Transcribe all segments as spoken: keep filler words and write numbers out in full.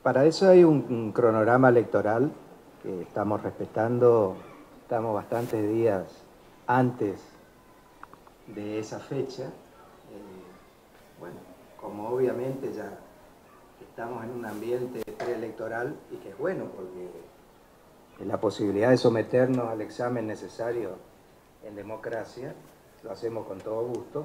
Para eso hay un, un cronograma electoral que estamos respetando, estamos bastantes días antes de esa fecha. Eh, bueno, como obviamente ya estamos en un ambiente preelectoral y que es bueno porque la posibilidad de someternos al examen necesario en democracia, lo hacemos con todo gusto.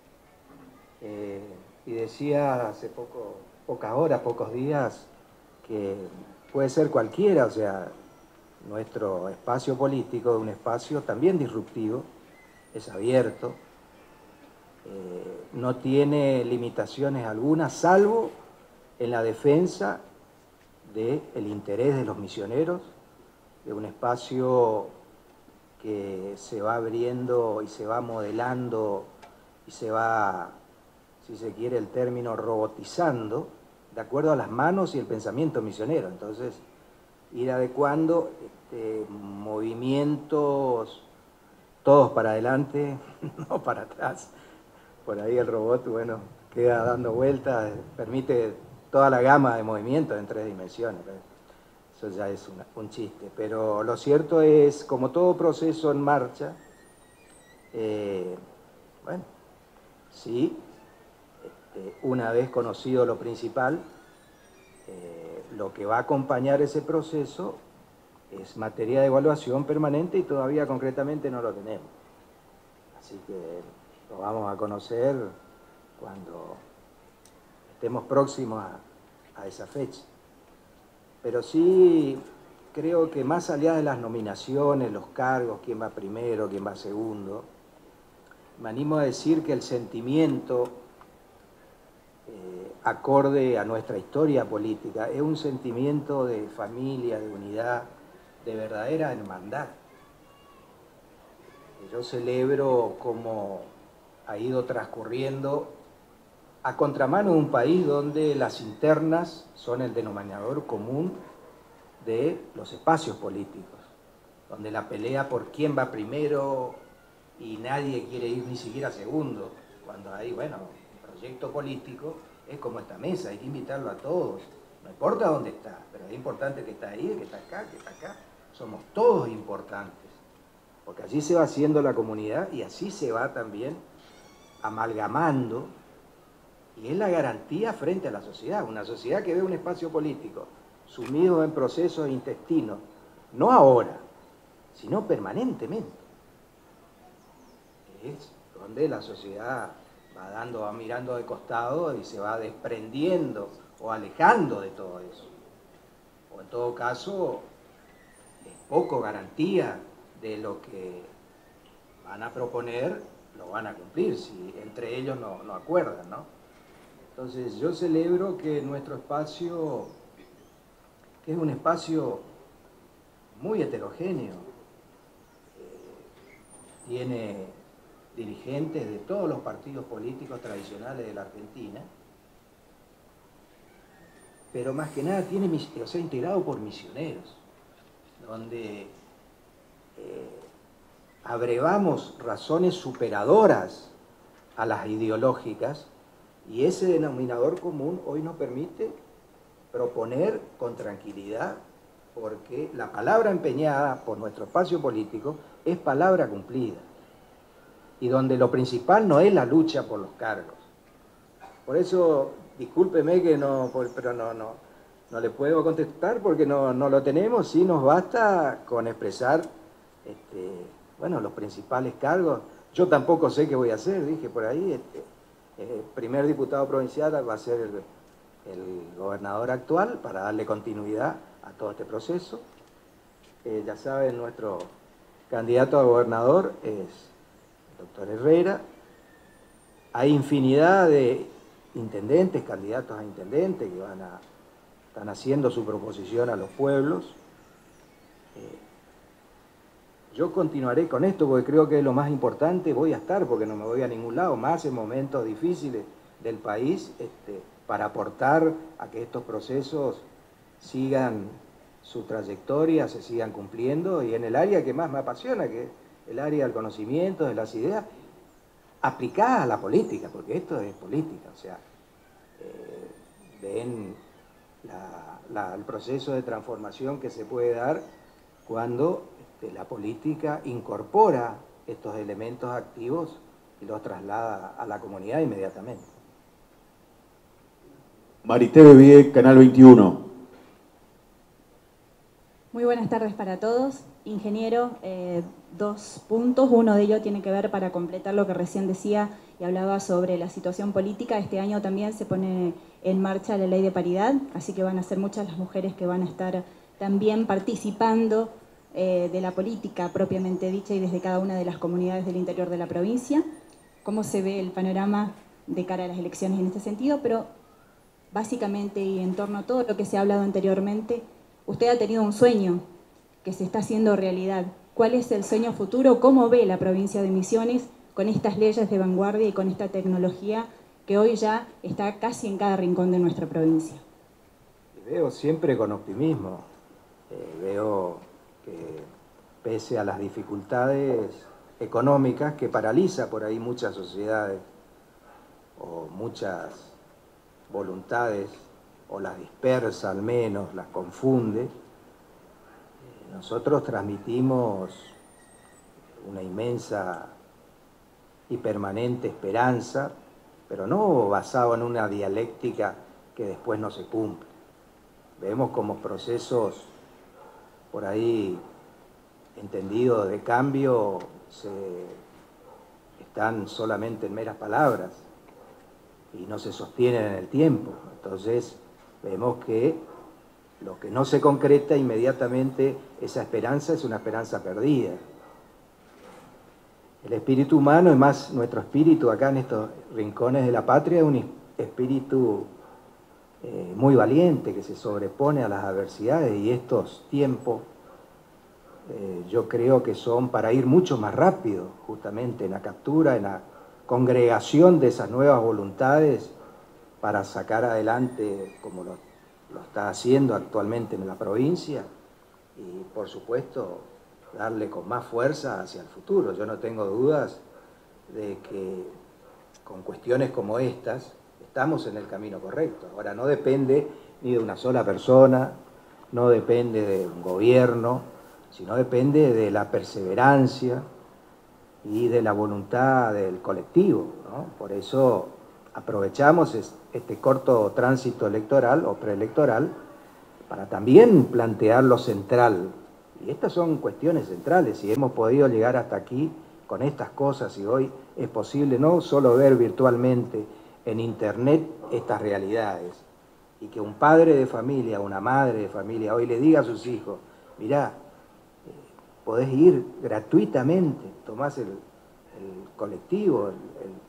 Eh, y decía hace poco, pocas horas, pocos días, que puede ser cualquiera, o sea, nuestro espacio político es un espacio también disruptivo, es abierto, eh, no tiene limitaciones algunas, salvo en la defensa del interés de los misioneros, de un espacio que se va abriendo y se va modelando y se va, si se quiere el término, robotizando, de acuerdo a las manos y el pensamiento misionero. Entonces, ir adecuando este, movimientos todos para adelante, no para atrás. Por ahí el robot, bueno, queda dando vueltas, permite toda la gama de movimientos en tres dimensiones. Eso ya es una, un chiste. Pero lo cierto es, como todo proceso en marcha, eh, bueno, sí, este, una vez conocido lo principal, eh, lo que va a acompañar ese proceso es materia de evaluación permanente y todavía concretamente no lo tenemos. Así que lo vamos a conocer cuando estemos próximos a, a esa fecha. Pero sí creo que más allá de las nominaciones, los cargos, quién va primero, quién va segundo, me animo a decir que el sentimiento eh, acorde a nuestra historia política es un sentimiento de familia, de unidad, de verdadera hermandad. Yo celebro cómo ha ido transcurriendo a contramano de un país donde las internas son el denominador común de los espacios políticos, donde la pelea por quién va primero y nadie quiere ir ni siquiera segundo, cuando hay, bueno, un proyecto político es como esta mesa, hay que invitarlo a todos, no importa dónde está, pero es importante que está ahí, que está acá, que está acá, somos todos importantes, porque allí se va haciendo la comunidad y así se va también amalgamando, y es la garantía frente a la sociedad, una sociedad que ve un espacio político sumido en procesos intestinos, no ahora, sino permanentemente. Es donde la sociedad va dando, va mirando de costado y se va desprendiendo o alejando de todo eso. O en todo caso, es poco garantía de lo que van a proponer, lo van a cumplir, si entre ellos no, no acuerdan, ¿no? Entonces yo celebro que nuestro espacio, que es un espacio muy heterogéneo, eh, tiene dirigentes de todos los partidos políticos tradicionales de la Argentina, pero más que nada tiene, o sea, integrado por misioneros, donde eh, abrevamos razones superadoras a las ideológicas, y ese denominador común hoy nos permite proponer con tranquilidad, porque la palabra empeñada por nuestro espacio político es palabra cumplida, y donde lo principal no es la lucha por los cargos. Por eso, discúlpeme que no, pero no, no, no le puedo contestar porque no, no lo tenemos, sí nos basta con expresar este, bueno, los principales cargos. Yo tampoco sé qué voy a hacer, dije por ahí, este, el primer diputado provincial va a ser el, el gobernador actual para darle continuidad a todo este proceso. Eh, ya saben, nuestro candidato a gobernador es el doctor Herrera. Hay infinidad de intendentes, candidatos a intendentes que van a, están haciendo su proposición a los pueblos. Eh, yo continuaré con esto porque creo que es lo más importante, voy a estar porque no me voy a ningún lado, más en momentos difíciles del país, este, para aportar a que estos procesos sigan su trayectoria, se sigan cumpliendo, y en el área que más me apasiona, que es el área del conocimiento, de las ideas, aplicadas a la política, porque esto es política, o sea, eh, ven la, la, el proceso de transformación que se puede dar cuando este, la política incorpora estos elementos activos y los traslada a la comunidad inmediatamente. Marité Bebie, Canal veintiuno. Muy buenas tardes para todos. Ingeniero, eh, dos puntos. Uno de ellos tiene que ver para completar lo que recién decía y hablaba sobre la situación política. Este año también se pone en marcha la ley de paridad, así que van a ser muchas las mujeres que van a estar también participando eh, de la política propiamente dicha y desde cada una de las comunidades del interior de la provincia. ¿Cómo se ve el panorama de cara a las elecciones en este sentido? Pero básicamente y en torno a todo lo que se ha hablado anteriormente, usted ha tenido un sueño que se está haciendo realidad. ¿Cuál es el sueño futuro? ¿Cómo ve la provincia de Misiones con estas leyes de vanguardia y con esta tecnología que hoy ya está casi en cada rincón de nuestra provincia? Veo siempre con optimismo. Eh, veo que pese a las dificultades económicas que paraliza por ahí muchas sociedades o muchas voluntades, o las dispersa al menos, las confunde, nosotros transmitimos una inmensa y permanente esperanza, pero no basado en una dialéctica que después no se cumple. Vemos como procesos por ahí entendidos de cambio se están solamente en meras palabras y no se sostienen en el tiempo. Entonces vemos que lo que no se concreta inmediatamente, esa esperanza es una esperanza perdida. El espíritu humano, es más, nuestro espíritu acá en estos rincones de la patria, es un espíritu eh, muy valiente que se sobrepone a las adversidades, y estos tiempos eh, yo creo que son para ir mucho más rápido, justamente en la captura, en la congregación de esas nuevas voluntades para sacar adelante, como lo, lo está haciendo actualmente en la provincia, y por supuesto darle con más fuerza hacia el futuro. Yo no tengo dudas de que con cuestiones como estas estamos en el camino correcto. Ahora, no depende ni de una sola persona, no depende de un gobierno, sino depende de la perseverancia y de la voluntad del colectivo, ¿no? Por eso aprovechamos este corto tránsito electoral o preelectoral para también plantear lo central. Y estas son cuestiones centrales, y hemos podido llegar hasta aquí con estas cosas, y hoy es posible no solo ver virtualmente en internet estas realidades, y que un padre de familia, una madre de familia hoy le diga a sus hijos, mirá, podés ir gratuitamente, tomás el, el colectivo, el,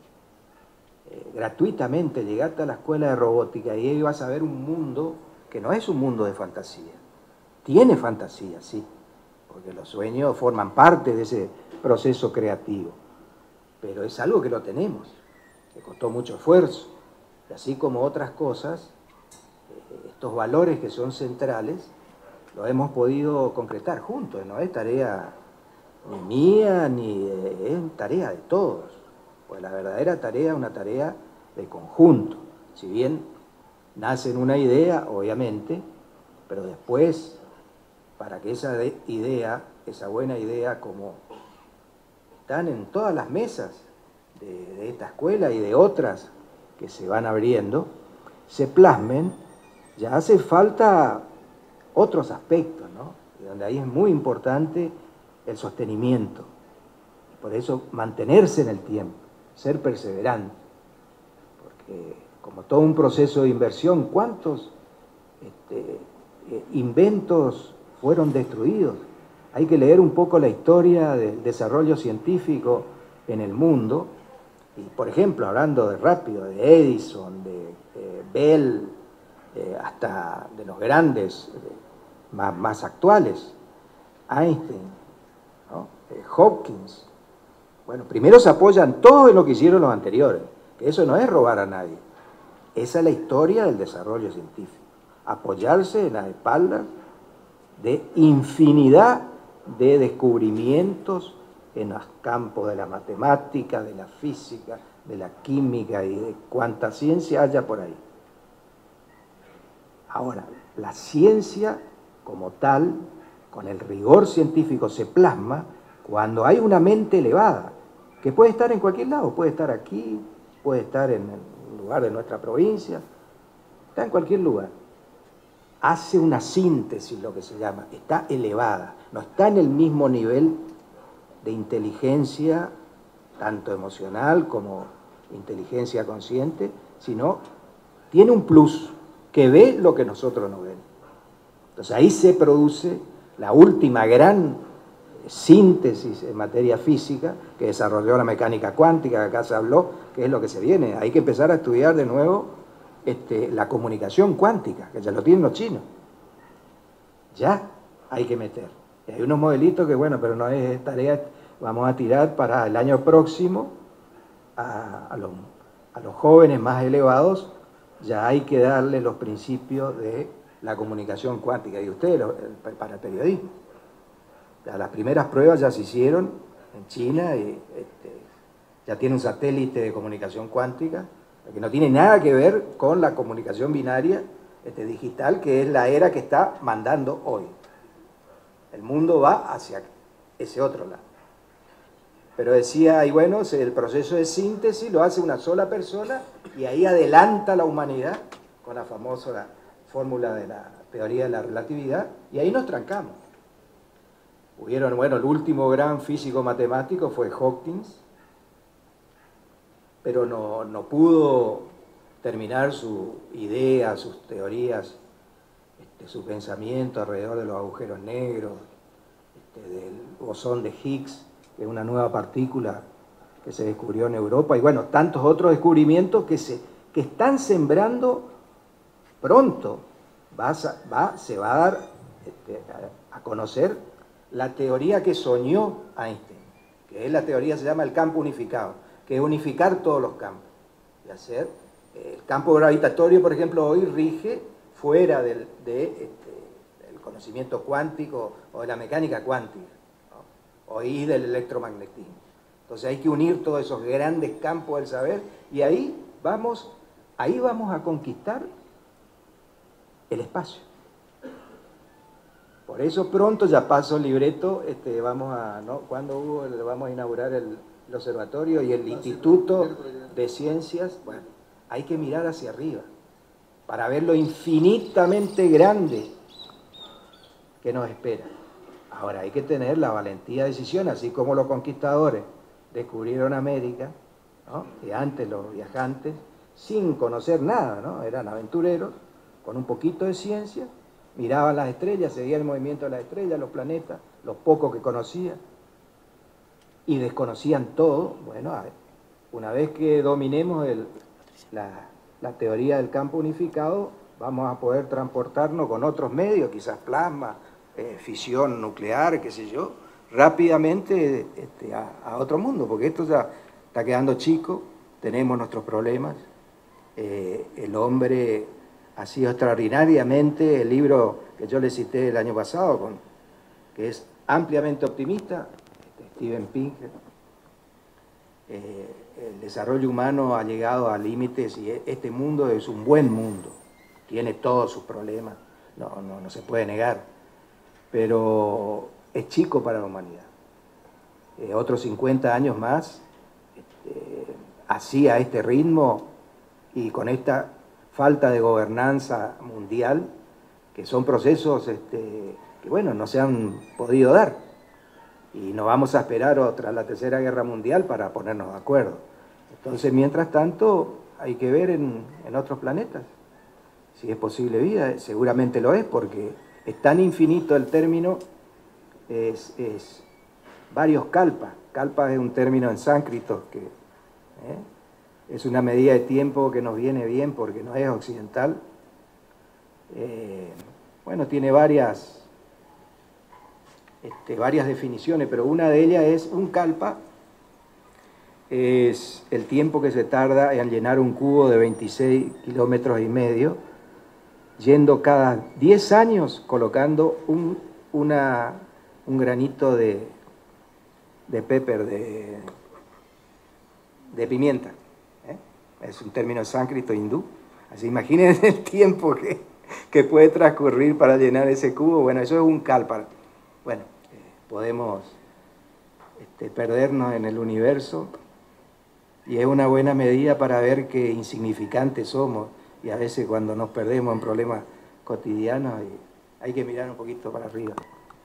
el, eh, gratuitamente, llegaste a la escuela de robótica y ahí vas a ver un mundo que no es un mundo de fantasía. Tiene fantasía, sí, porque los sueños forman parte de ese proceso creativo, pero es algo que lo tenemos, que costó mucho esfuerzo, y así como otras cosas, eh, estos valores que son centrales, lo hemos podido concretar juntos, no es tarea ni mía, ni de, es tarea de todos, pues la verdadera tarea es una tarea de conjunto, si bien nace en una idea, obviamente, pero después, para que esa idea, esa buena idea, como están en todas las mesas de, de esta escuela y de otras que se van abriendo, se plasmen, ya hace falta otros aspectos, ¿no? Y donde ahí es muy importante el sostenimiento. Por eso mantenerse en el tiempo, ser perseverante. Porque como todo un proceso de inversión, ¿cuántos este, eh, inventos fueron destruidos? Hay que leer un poco la historia del desarrollo científico en el mundo. Y por ejemplo, hablando de rápido, de Edison, de eh, Bell, eh, hasta de los grandes eh, más, más actuales, Einstein, ¿no? eh, Hopkins. Bueno, primero se apoyan todo en lo que hicieron los anteriores, que eso no es robar a nadie. Esa es la historia del desarrollo científico. Apoyarse en las espaldas de infinidad de descubrimientos en los campos de la matemática, de la física, de la química y de cuánta ciencia haya por ahí. Ahora, la ciencia como tal, con el rigor científico, se plasma cuando hay una mente elevada, que puede estar en cualquier lado, puede estar aquí, puede estar en el lugar de nuestra provincia, está en cualquier lugar. Hace una síntesis, lo que se llama, está elevada, no está en el mismo nivel de inteligencia, tanto emocional como inteligencia consciente, sino tiene un plus, que ve lo que nosotros no vemos. Entonces ahí se produce la última gran síntesis en materia física que desarrolló la mecánica cuántica, que acá se habló, que es lo que se viene. Hay que empezar a estudiar de nuevo este, la comunicación cuántica, que ya lo tienen los chinos. Ya hay que meter. Y hay unos modelitos que, bueno, pero no es tarea, vamos a tirar para el año próximo a, a, los, a los jóvenes más elevados, ya hay que darle los principios de la comunicación cuántica, y ustedes para el periodismo. Ya las primeras pruebas ya se hicieron en China, y este, ya tiene un satélite de comunicación cuántica, que no tiene nada que ver con la comunicación binaria este, digital, que es la era que está mandando hoy. El mundo va hacia ese otro lado. Pero decía, y bueno, el proceso de síntesis lo hace una sola persona, y ahí adelanta la humanidad con la famosa fórmula de la teoría de la relatividad, y ahí nos trancamos. Hubieron, bueno, el último gran físico matemático fue Hawkins, pero no, no pudo terminar su idea, sus teorías, este, su pensamiento alrededor de los agujeros negros, este, del bosón de Higgs, que es una nueva partícula que se descubrió en Europa, y bueno, tantos otros descubrimientos que, se, que están sembrando pronto. Va, va, se va a dar este, a, a conocer la teoría que soñó Einstein, que es la teoría, se llama el campo unificado, que es unificar todos los campos. Y hacer, eh, el campo gravitatorio, por ejemplo, hoy rige fuera del, de, este, del conocimiento cuántico o de la mecánica cuántica, ¿no? Hoy del electromagnetismo. Entonces hay que unir todos esos grandes campos del saber, y ahí vamos, ahí vamos a conquistar el espacio. Por eso pronto, ya paso el libreto, este, vamos a, ¿no? ¿Cuándo hubo? Vamos a inaugurar el, el observatorio y el Instituto de Ciencias. Bueno, hay que mirar hacia arriba para ver lo infinitamente grande que nos espera. Ahora hay que tener la valentía de decisión, así como los conquistadores descubrieron América, ¿no? Y antes los viajantes, sin conocer nada, ¿no? Eran aventureros, con un poquito de ciencia, miraban las estrellas, seguían el movimiento de las estrellas, los planetas, los pocos que conocían, y desconocían todo. Bueno, a ver, una vez que dominemos el, la, la teoría del campo unificado, vamos a poder transportarnos con otros medios, quizás plasma, eh, fisión nuclear, qué sé yo, rápidamente este, a, a otro mundo, porque esto ya está quedando chico, tenemos nuestros problemas, eh, el hombre ha sido extraordinariamente, el libro que yo le cité el año pasado, con, que es ampliamente optimista, este, Steven Pinker, eh, el desarrollo humano ha llegado a límites y este mundo es un buen mundo, tiene todos sus problemas, no, no, no se puede negar, pero es chico para la humanidad. Eh, otros cincuenta años más, este, así a este ritmo y con esta falta de gobernanza mundial, que son procesos este, que, bueno, no se han podido dar. Y no vamos a esperar otra, la Tercera Guerra Mundial para ponernos de acuerdo. Entonces, mientras tanto, hay que ver en, en otros planetas si es posible vida. Seguramente lo es, porque es tan infinito el término, es, es varios kalpas. Kalpa es un término en sánscrito que... ¿eh? Es una medida de tiempo que nos viene bien porque no es occidental. Eh, bueno, tiene varias, este, varias definiciones, pero una de ellas es un kalpa, es el tiempo que se tarda en llenar un cubo de veintiséis kilómetros y medio, yendo cada diez años colocando un, una, un granito de, de pepper, de, de pimienta. Es un término sánscrito hindú. Así imagínense el tiempo que, que puede transcurrir para llenar ese cubo. Bueno, eso es un cálparo. Bueno, eh, podemos este, perdernos en el universo y es una buena medida para ver qué insignificantes somos y a veces cuando nos perdemos en problemas cotidianos hay que mirar un poquito para arriba.